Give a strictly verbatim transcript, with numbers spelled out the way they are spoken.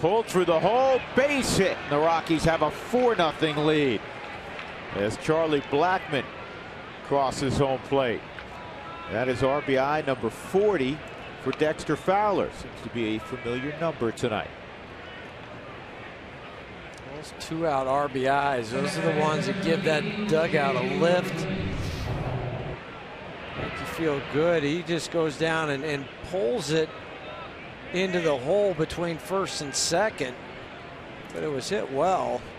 Pulled through the hole, base hit. The Rockies have a four nothing lead as Charlie Blackmon crosses home plate. That is R B I number forty for Dexter Fowler. Seems to be a familiar number tonight. Those two out R B Is, those are the ones that give that dugout a lift. Make you feel good. He just goes down and, and pulls it into the hole between first and second, but it was hit well.